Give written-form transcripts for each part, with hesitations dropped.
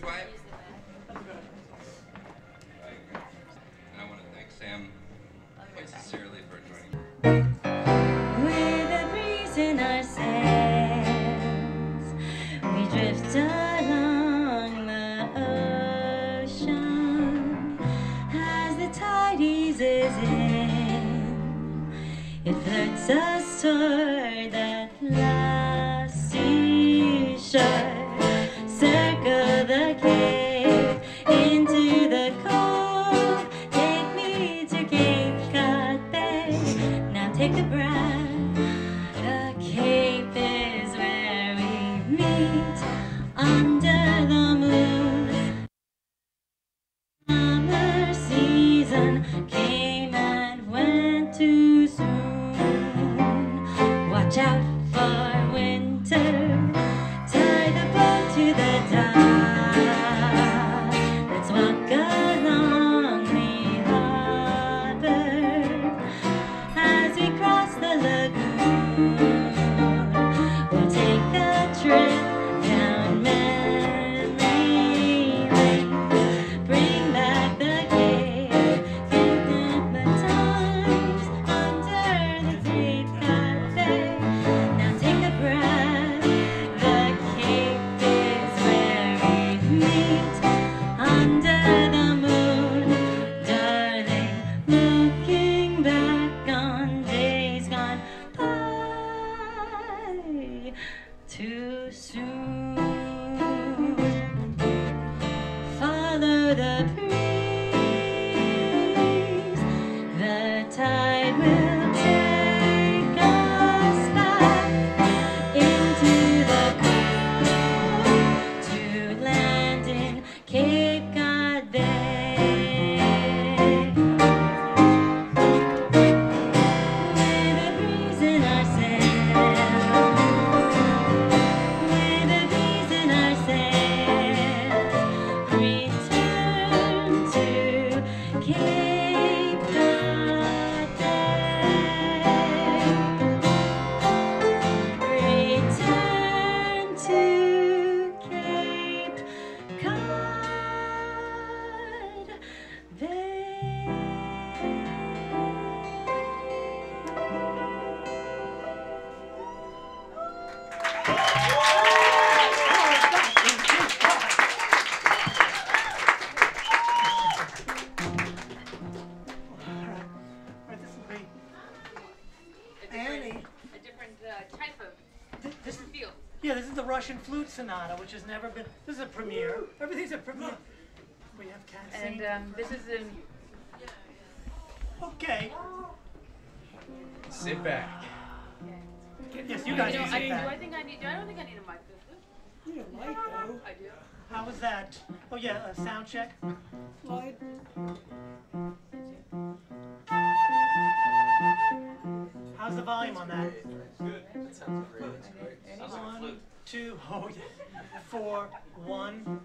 quiet. And I want to thank Sam quite sincerely for joining me. With a breeze in our sails, we drift along the ocean. As the tide eases in, it floats us toward that last seashore. Circle the cave into the cove. Take me to Cape Cod Bay. Now take a breath. The Cape is where we meet under the moon. Summer season came and went too soon. Watch out for winter. Tie the boat to the dock. Let's walk along the harbor as we cross the lagoon. We'll take a trip down memory lane. Bring back the cave, think of the times under the Cape Cod Bay. Now take a breath. The Cape is where we meet under the moon, darling. Looking back on days gone by too soon. Follow the breeze, the tide will take us back into the cold to land in Cape Cod Bay. With a breeze in our sails, with a breeze in our sails, return to Cape Cod Bay. Return to Cape Cod Bay. Right, this will be Annie. A different type of This, feel. yeah, this is the Russian Flute Sonata, which has never been. This is a premiere. Everything's a premiere. We have cats And singing. this is in. Okay. Sit back. Yes, you guys Do can I sit back. think I need? I don't think I need a mic. You need a light though. I do. How was that? Oh yeah, a sound check. Light. How's the volume on that? Good. That sounds great. Sounds like a 1, flute. 2, oh yeah. 4, 1.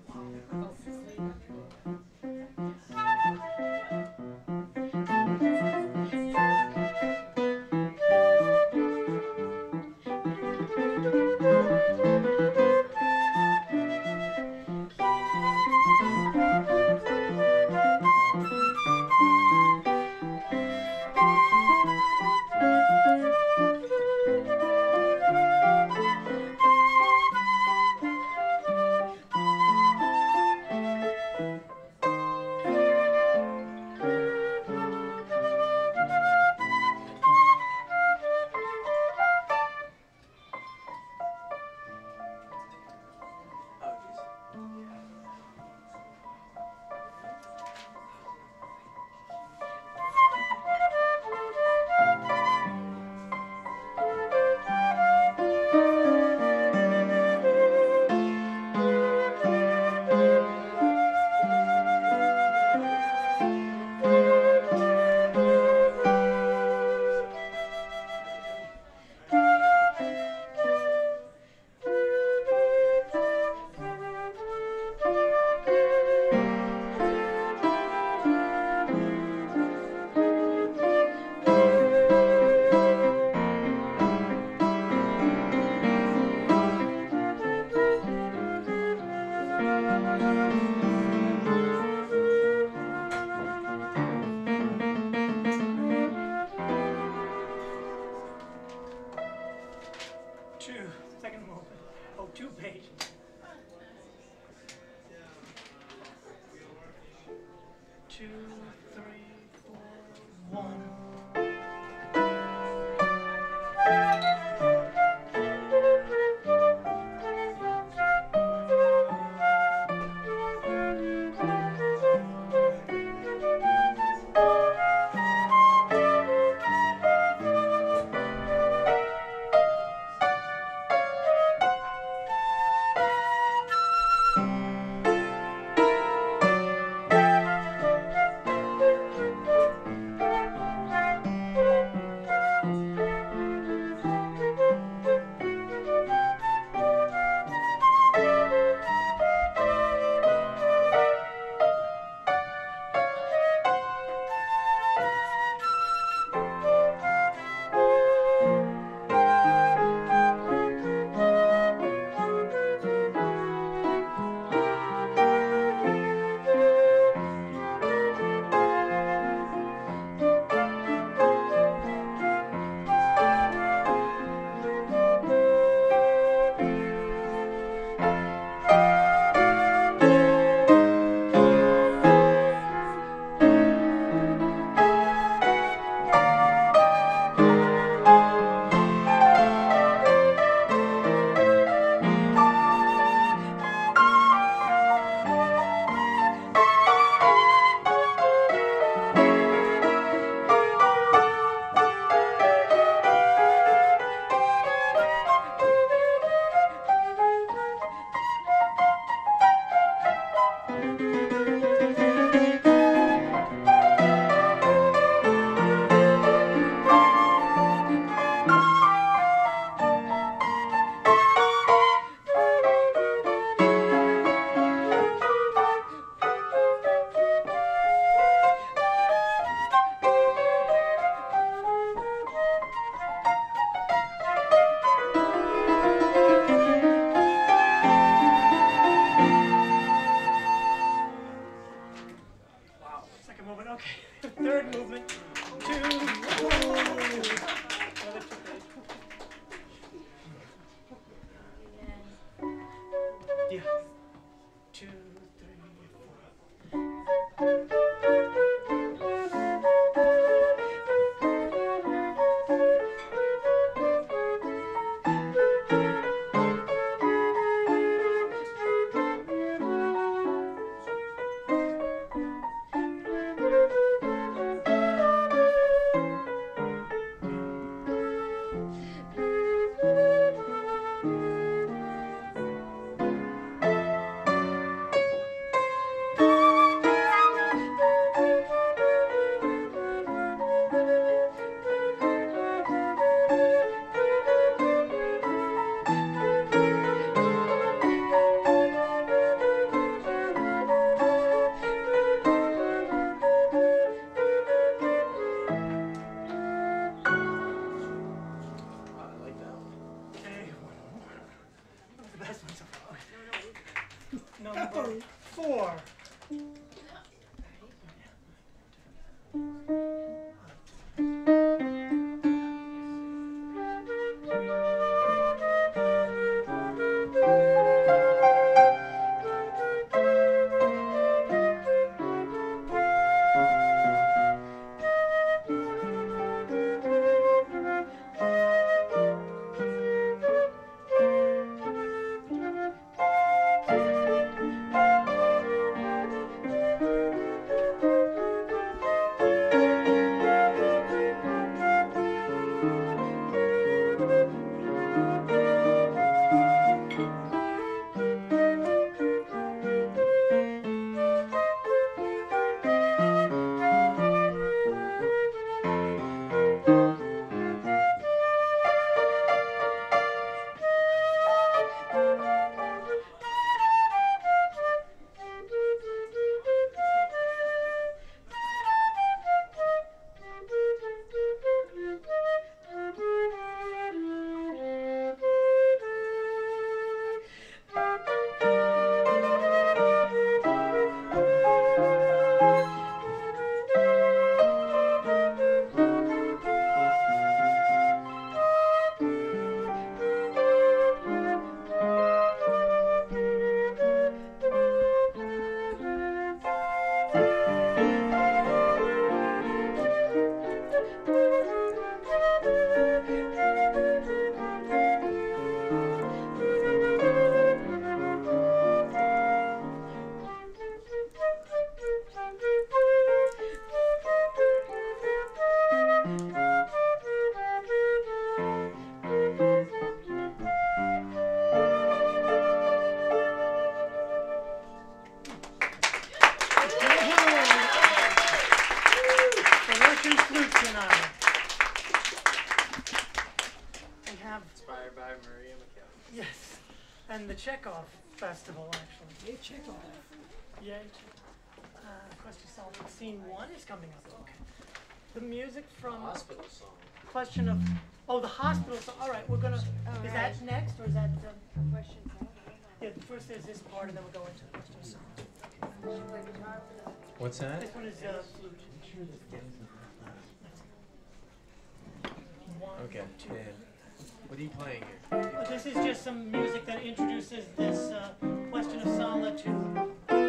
The Russian Flute Sonata. We have, Inspired by Maria McKellar. yes, and the Chekhov Festival, actually. Hey, Chekhov. Yeah. Question solved. Scene 1 is coming up. Okay. The music from Hospital song. question of, oh, the hospital. So, all right, we're gonna. Is that next or is that? Yeah, first there's this part, and then we'll go into the question song. What's that? This one is flute. One, Okay. two. Yeah. What are you playing here? This is just some music that introduces this question of solitude.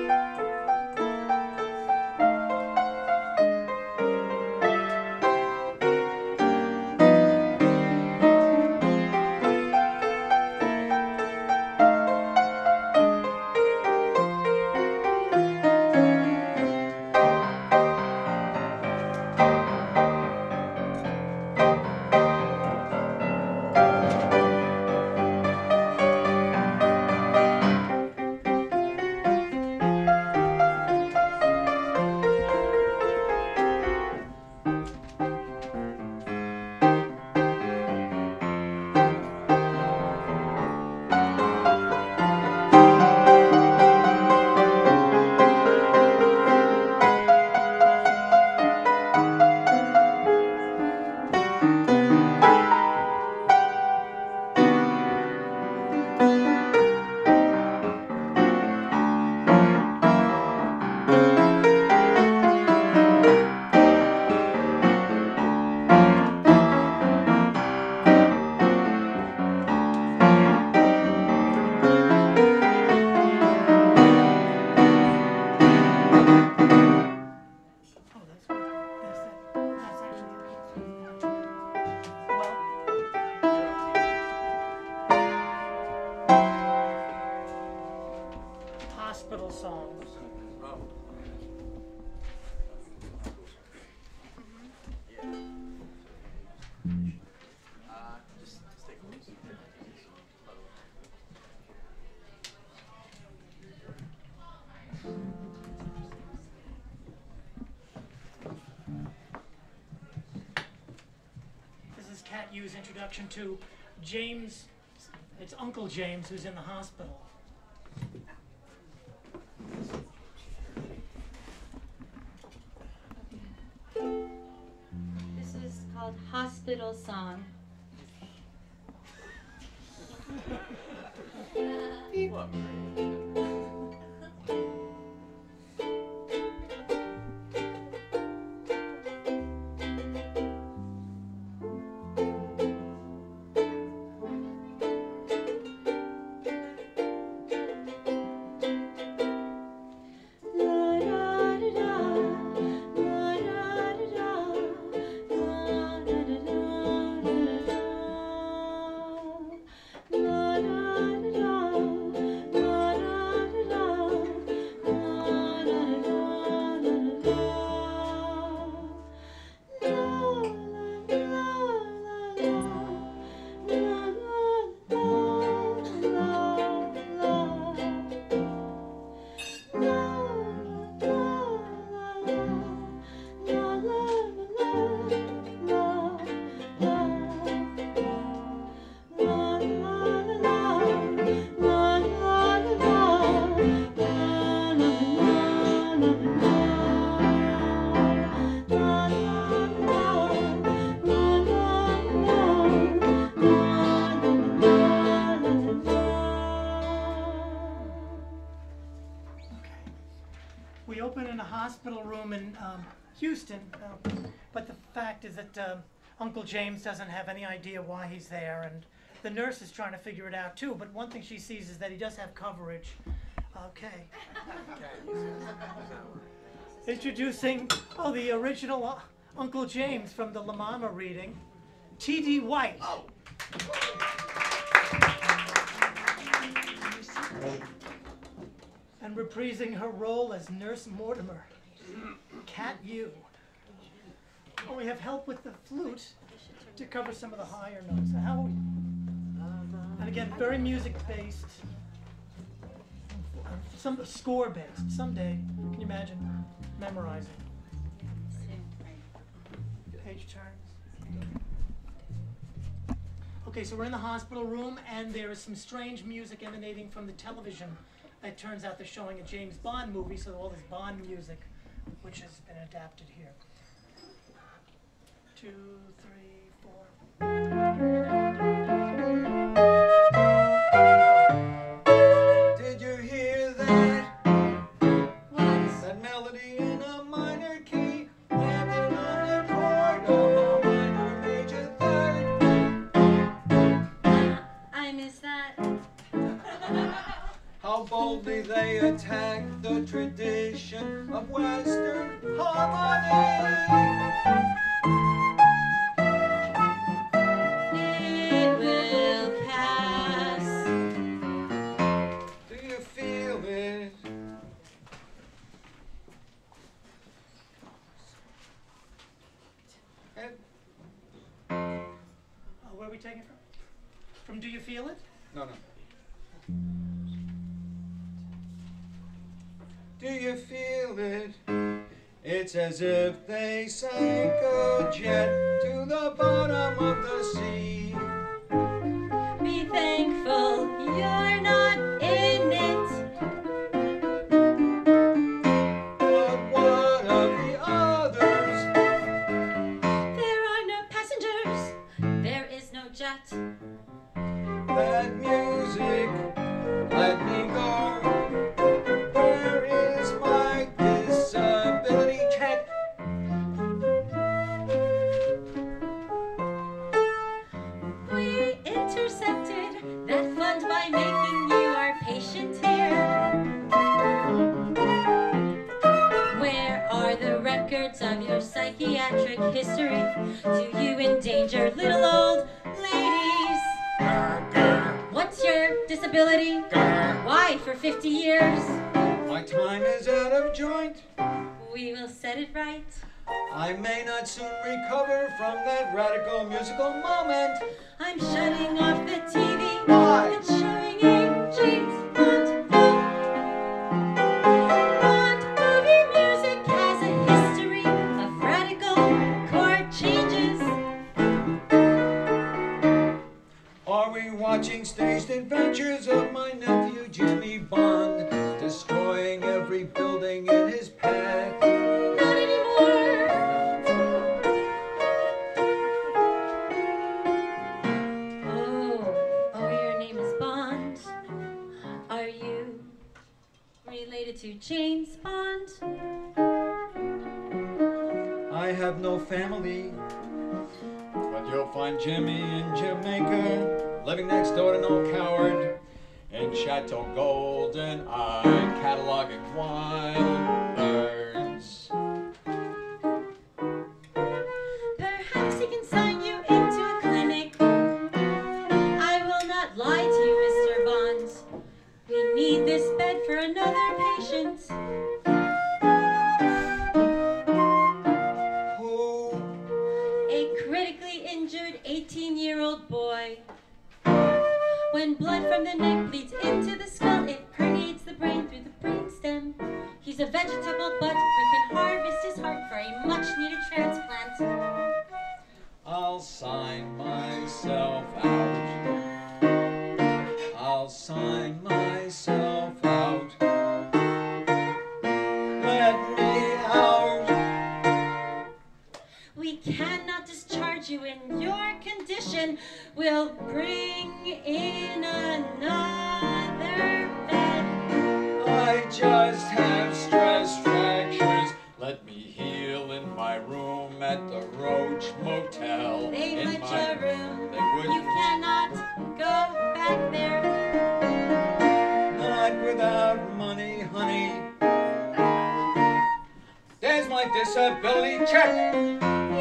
Hospital songs. Oh. Yeah. Just stay close. This is Cat U's introduction to James. It's Uncle James who's in the hospital. This is called Hospital Song. What, Maria? We open in a hospital room in Houston, but the fact is that Uncle James doesn't have any idea why he's there, and the nurse is trying to figure it out too, but one thing she sees is that he does have coverage. Okay. Introducing, the original Uncle James from the La Mama reading, T.D. White. Oh. And reprising her role as Nurse Mortimer, Cat U. Oh, we have help with the flute to cover some of the higher notes. How are we? And again, very music-based, some score-based. Someday, can you imagine memorizing? Page turns. Okay, so we're in the hospital room, and there is some strange music emanating from the television. It turns out they're showing a James Bond movie, so all this Bond music, which has been adapted here. 2, 3, 4. Did you hear that? What? That melody in a minor key, landing on the chord of a minor major third. I missed that. How boldly they attack the tradition of Western harmony. It will pass. Do you feel it? Where are we taking it from? From Do You Feel It? No. Do you feel it? It's as if they sank a jet to the bottom of the sea. Be thankful you're not in it. But what of the others? There are no passengers. There is no jet. That music, let me go. Where is my disability check? We intercepted that fund by making you our patient here. Where are the records of your psychiatric history? Do you endanger little old ladies? What's your disability? Why for 50 years? My time is out of joint. We will set it right. I may not soon recover from that radical musical moment. I'm shutting off the TV. Why? It's showing a James Bond film. Bond movie music has a history of radical chord changes. Are we watching staged adventures of my nephew Jimmy Bond, destroying every building in his path? Not anymore. Oh, your name is Bond. Are you related to James Bond? I have no family, but you'll find Jimmy in Jamaica, living next door to no coward, in Chateau Golden Eye, cataloging wild birds. Perhaps he can sign you into a clinic. I will not lie to you, Mr. Bond. We need this bed for another patient. Who? A critically injured 18-year-old boy. When blood from the neck bleeds into the skull, it permeates the brain through the brainstem. He's a vegetable, but we can harvest his heart for a much-needed transplant. I'll sign myself out. I'll sign myself out. Let me out. We cannot discharge you in your condition. We'll bring in another bed. I just have stress fractures. Let me heal in my room at the Roach Motel. They'd in let my you room. They You wouldn't. cannot go back there. Not without money, honey. There's my disability check.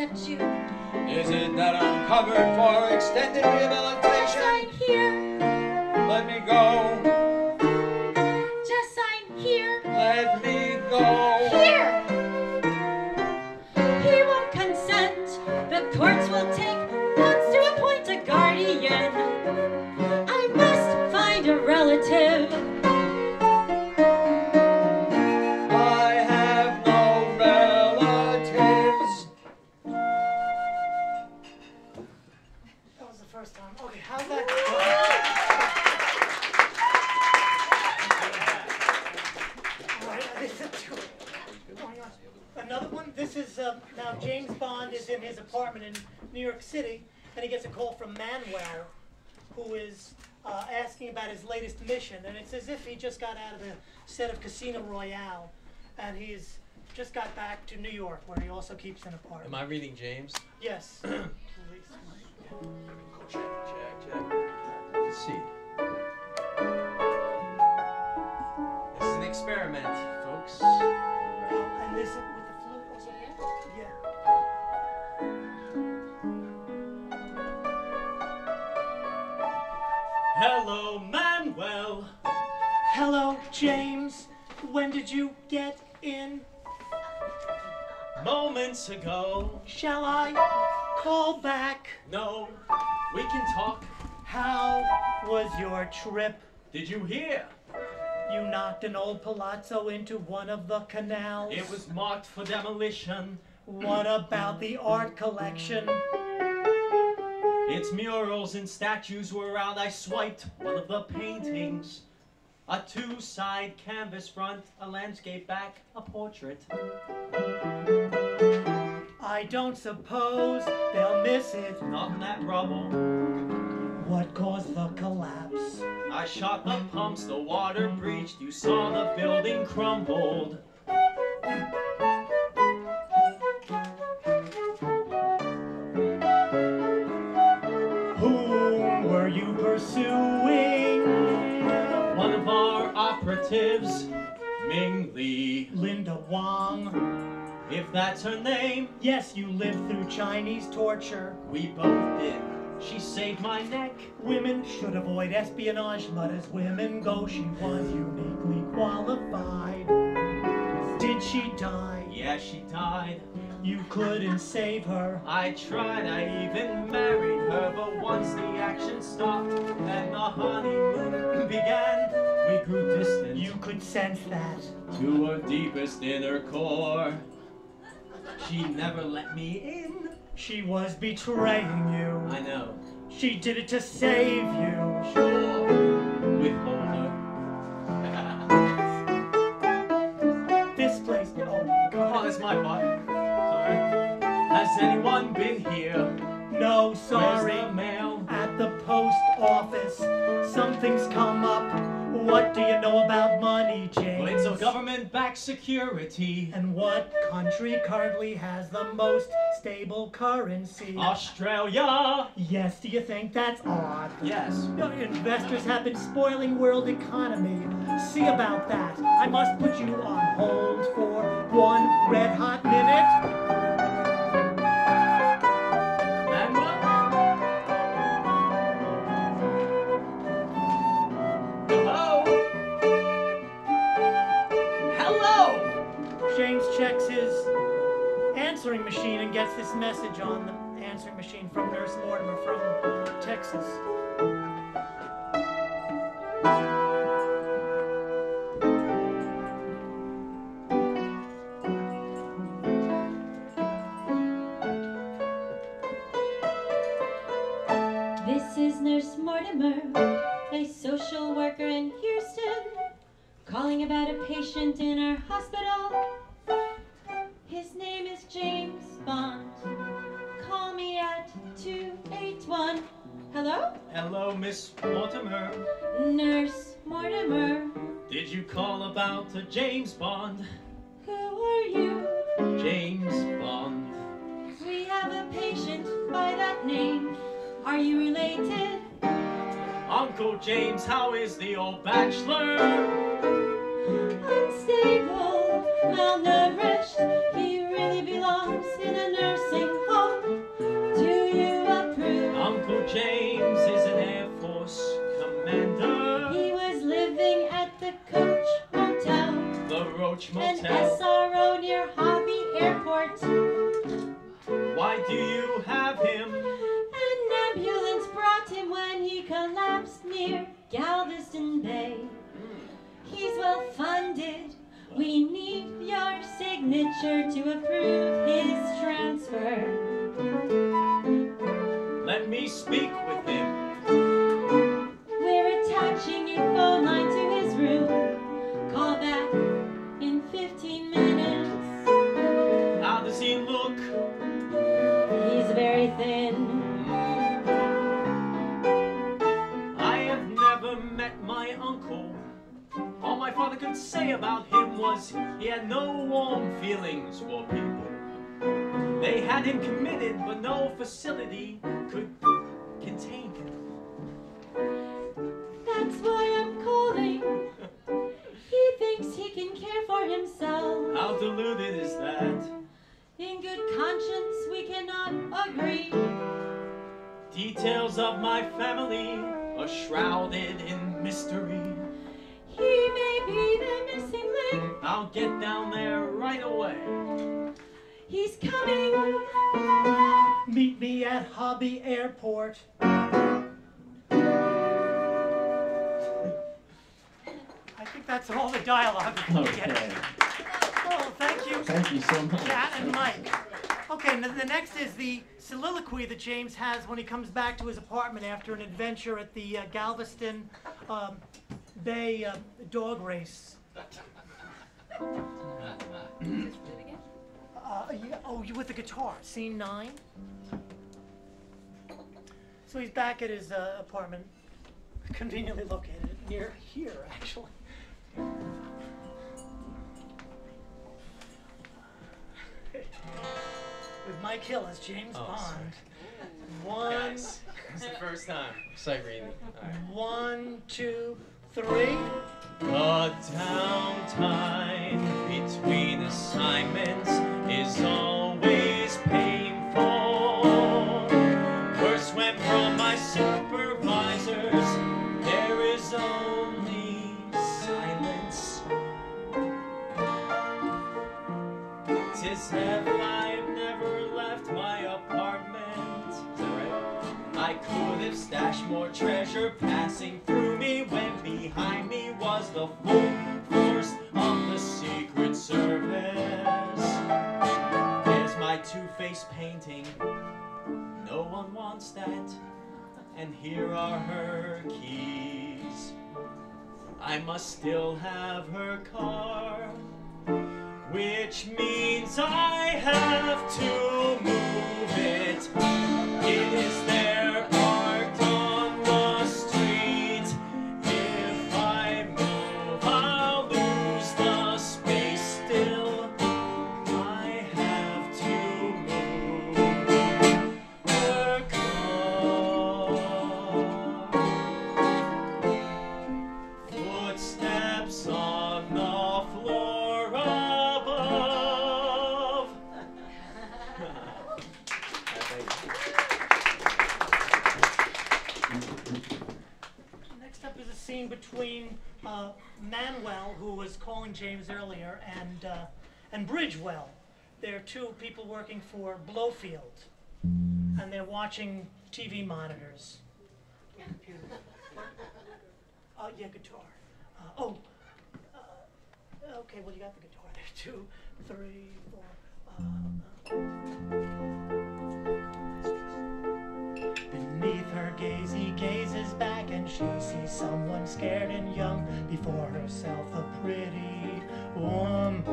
accept you. Is it that I'm covered for extended rehabilitation? Sign here. Let me go. Just sign here. Let me go. Here. He won't consent. The courts will take months to appoint a guardian. I must find a relative. I have no relatives. That was the first time. Okay, how's that? All right, this is two. Another one. This is now James Bond is in his apartment in New York City, and he gets a call from Manuel, who is asking about his latest mission, and it's as if he just got out of the set of Casino Royale, and he's just got back to New York, where he also keeps an apartment. Am I reading James? Yes. Check. Let's see. This is an experiment, folks. And this with the flute also? Yeah. Hello, Manuel. Hello, James. When did you get in? Moments ago. Shall I call back? No, we can talk. How was your trip? Did you hear? You knocked an old palazzo into one of the canals. It was marked for demolition. What about the art collection? Its murals and statues were around. I swiped one of the paintings. A two-side canvas front, a landscape back, a portrait. I don't suppose they'll miss it. Not in that rubble. What caused the collapse? I shot the pumps, the water breached. You saw the building crumbled. Whom were you pursuing? One of our operatives, Ming Li. Linda Wang. If that's her name, Yes, you lived through Chinese torture. we both did. She saved my neck. Women should avoid espionage, but as women go, she was uniquely qualified. Did she die? Yeah, she died. You couldn't save her. I tried, I even married her, but once the action stopped and the honeymoon began, we grew distant. You could sense that. To her deepest inner core, she never let me in. She was betraying you. I know. She did it to save you. Sure, withhold her. This place. Oh, Oh, God. that's my part. Sorry. Has anyone been here? No, sorry. Where's the mail? At the post office, something's come up. What do you know about money, James? Well, it's a government-backed security. And what country currently has the most stable currency? Australia. Yes, do you think that's odd? Yes. Your investors have been spoiling world economy. See about that. I must put you on hold for 1 red-hot minute. And what? Hello? Hello? James checks his answering machine and gets this message on the answering machine from Nurse Mortimer from Texas. This is Nurse Mortimer, a social worker in Houston, calling about a patient in our hospital. His name is James Bond. Call me at 281. Hello? Hello, Miss Mortimer. Nurse Mortimer. Did you call about a James Bond? Who are you? James Bond. We have a patient by that name. Are you related? Uncle James, how is the old bachelor? Unstable, malnourished. He really belongs in a nursing home. do you have him? An ambulance brought him when he collapsed near Galveston Bay. He's well funded. We need your signature to approve his transfer. Let me speak with him. We're attaching a phone line to his room. Call back in 15 minutes. How does he look? He's very thin. I have never met my uncle. All my father could say about him was he had no warm feelings for people. They had him committed, but no facility could contain him. That's why I'm calling. He thinks he can care for himself. How deluded is that? In good conscience, we cannot agree. Details of my family are shrouded in mystery. He may be the missing link. I'll get down there right away. He's coming. Meet me at Hobby Airport. I think that's all the dialogue we can get. Okay. Oh, thank you. Thank you so much. Cat and Mike. Okay, now the next is the soliloquy that James has when he comes back to his apartment after an adventure at the Galveston Bay dog race. You with the guitar, scene 9. So he's back at his apartment, conveniently located near here, actually. With Mike Hill as James Bond. Guys, it's the first time. Sight reading. All right. 1, 2, 3. The downtime between assignments is always painful. Words went from my supervisors. There is only silence. 'Tis heaven, I've never left my apartment. Is that right? I could have stashed more treasure passing through me when behind me was the full force of the Secret Service. There's my two-faced painting. No one wants that. And here are her keys. I must still have her car, which means I have to move it. It is there parked on the street. If I move, I'll lose the space. Still, I have to move her car. Footsteps on the floor above. Next up is a scene between Manuel, who was calling James earlier, and Bridgewell. They're two people working for Blowfield, and they're watching TV monitors. Computer. Yeah, guitar. Okay, well, you got the guitar there. 2, 3, 4. Beneath her gaze, he gazes back, and she sees someone scared and young. Before herself, a pretty woman.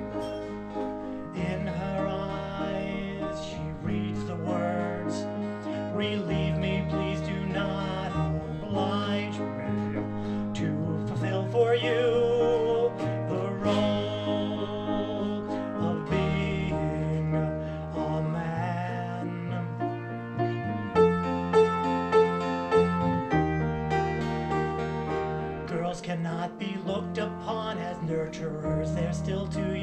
In her eyes, she reads the words, "Relieve me, please do not oblige me to fulfill for you the role of being a man." Girls cannot be looked upon as nurturers, they're still too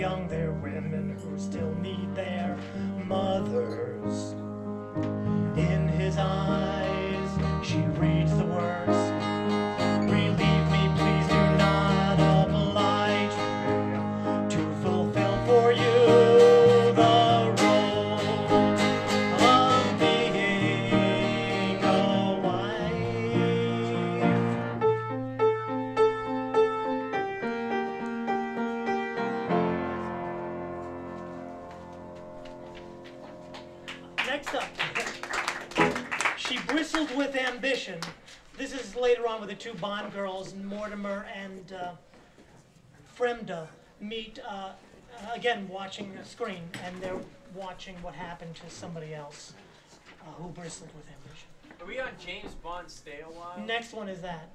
Next up, she bristled with ambition. This is later on with the two Bond girls, Mortimer and Fremda, meet, again, watching a screen, and they're watching what happened to somebody else who bristled with ambition. Are we on James Bond Stay a While? Next one is that.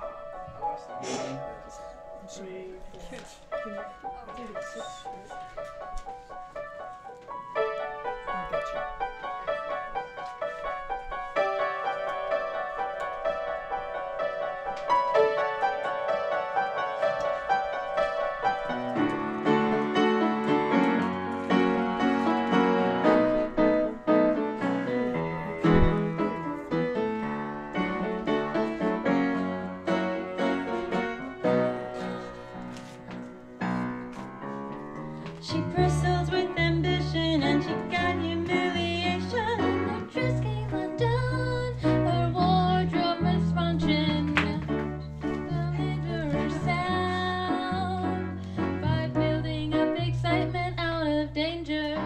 Three, four. I'll get you. She bristles with ambition and she got humiliation. Her dress came undone, her wardrobe malfunction. Her sound by building up excitement out of danger.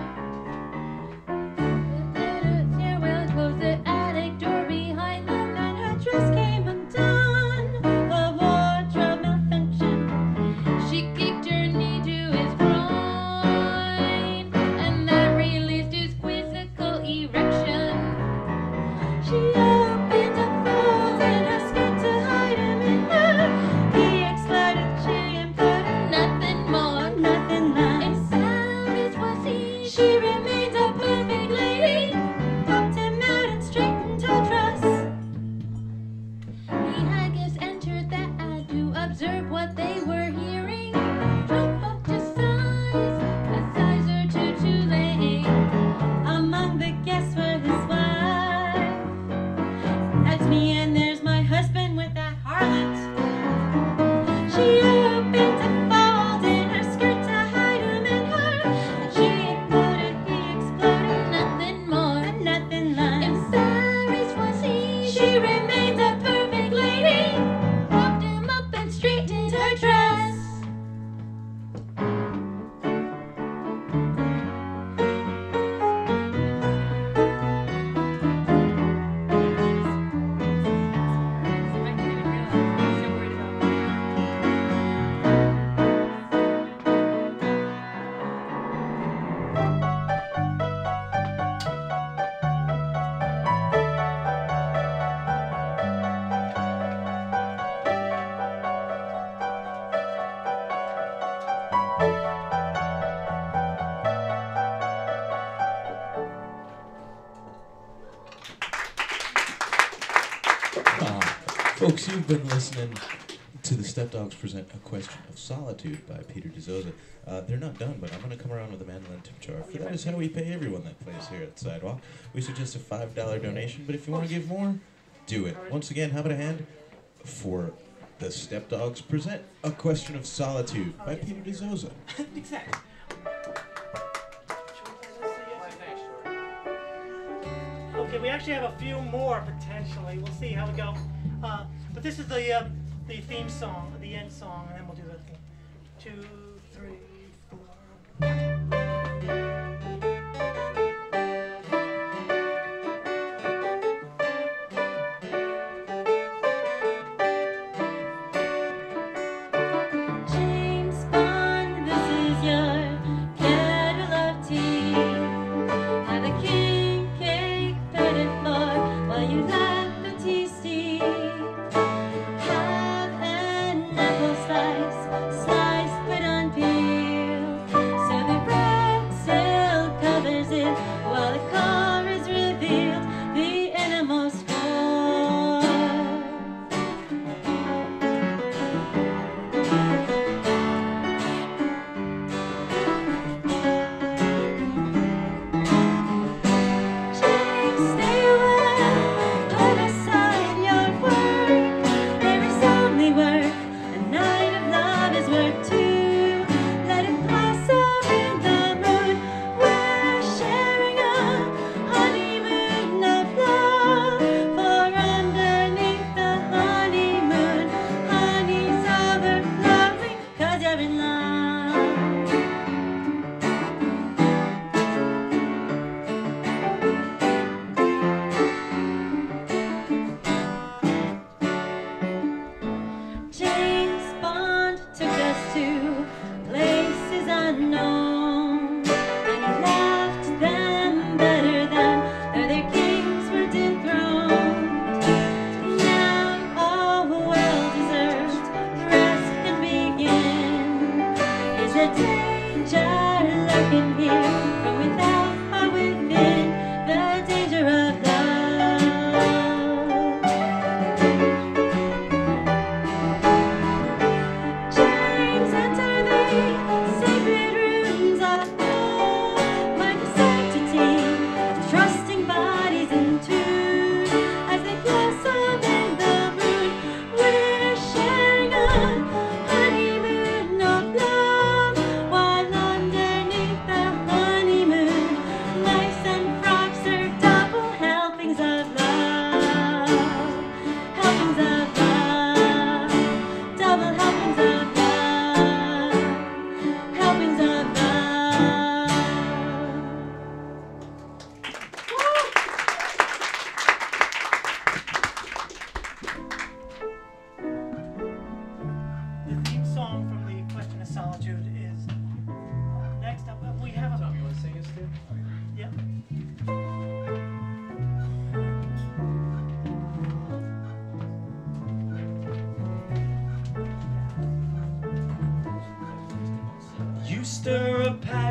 The stairwell closed the attic door behind them, and her dress came undone. Her wardrobe malfunction. She kicked her knee to his groin, and that released his quizzical erection. She opened a fold in her skirt to hide him in her. He exploded, she imploded, nothing more, nothing less. Embarrassed was he, she remained a perfect lady. Popped him out and straightened her dress. He had guests entered that had to observe what they were hearing. Drunk up to size, a size or two too late. Among the guests were his wife. That's me, and there's my husband with that harlot. She opened a fold in her skirt to hide him in her. And she imploded, he exploded, nothing more, nothing less. Embarrassed was he, she remained a perfect lady. Propped him up and straightened her dress. Folks, you've been listening to the Stepdogs present A Question of Solitude by Peter Dizozza. They're not done, but I'm going to come around with a mandolin tip jar. For that is how we pay everyone that plays here at Sidewalk. We suggest a $5 donation, but if you want to give more, do it. Once again, how about a hand for the Stepdogs present A Question of Solitude by Peter Dizozza. Exactly. Okay, we actually have a few more potentially. We'll see how we go. But this is the theme song, the end song, and then we'll do the thing. 2, 3, 4. James Bond, this is your kettle of tea. Have a king cake, put it for while you let the tea steam. Have an apple slice, put on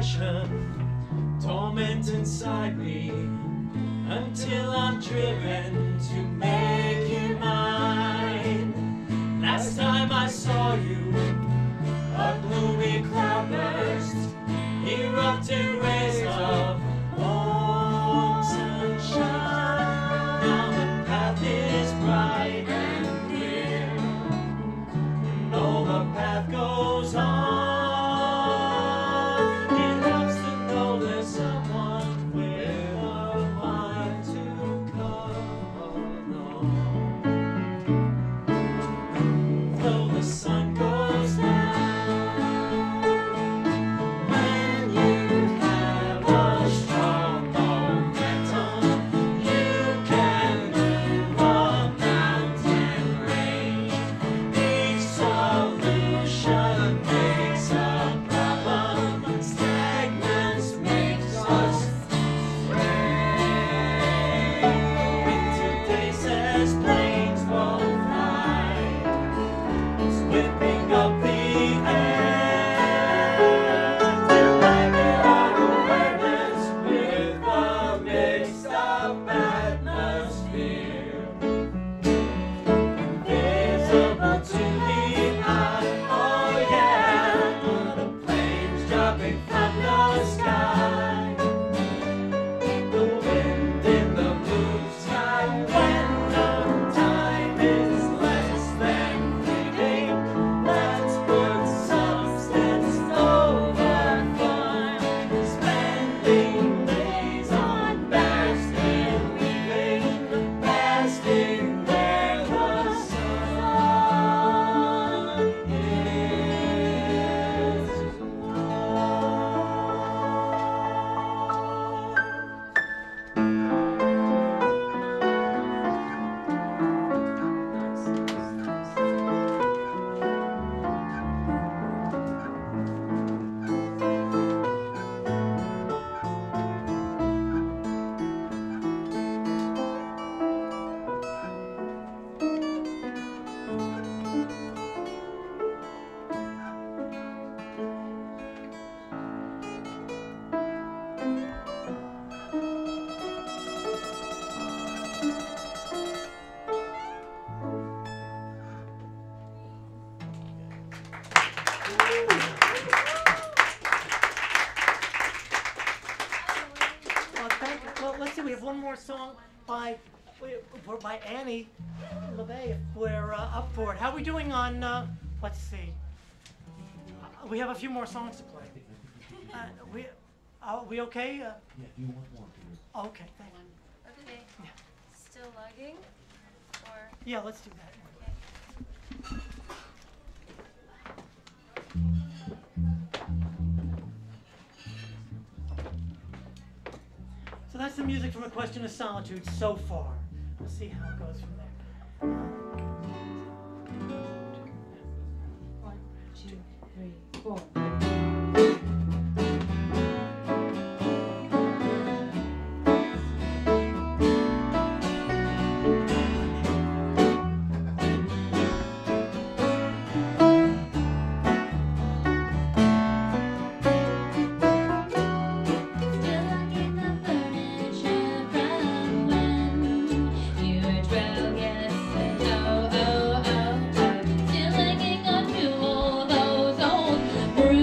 passion, torment inside me, until I'm driven to make you mine. Last time I saw you, a gloomy cloudburst erupted rays of warm sunshine. Now the path is bright and clear, and all the path goes on. It helps to know there's someone with a mind to come along. Though the sun goes down, when you have a strong momentum, you can move a mountain range. Each solution makes a problem, stagnance makes us afraid. Winter day says planes won't fly, it's whipping up the air. Till I get out awareness with a mixed up atmosphere, invisible to the eye. Oh yeah, the flames dropping from the sky, the wind in the blue sky. When the time is less than fleeting, let's put substance over fun, spending days on basking, leaving, basking where the sun is warm. Well, let's see. We have one more song by Annie LeVay. If we're up for it. How are we doing on? Let's see. We have a few more songs to play. Are we okay? Yeah, if you want one. Okay, thank you. Okay. Yeah. Still logging? Or Yeah, let's do that. okay. So that's the music from A Question of Solitude so far. We'll see how it goes from there. 1, 2, 3, 4. Still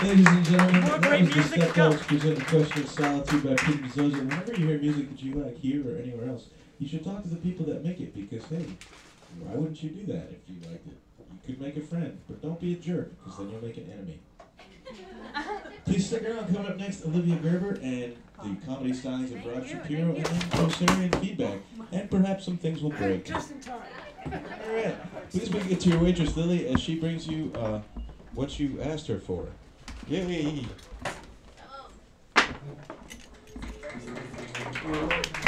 Ladies and gentlemen, More that great was the music to Step come. Dogs present A Question of Solitude by Peter Dizozza. Whenever you hear music that you like here or anywhere else, you should talk to the people that make it because, hey, why wouldn't you do that if you liked it? You could make a friend, but don't be a jerk because then you'll make an enemy. Please stick around. Coming up next, Olivia Gerber and the comedy stylings of Rod Shapiro, and then Rosarian feedback, and perhaps some things will break. Just in time. All right. Please make it to your waitress, Lily, as she brings you what you asked her for. Yay! Oh.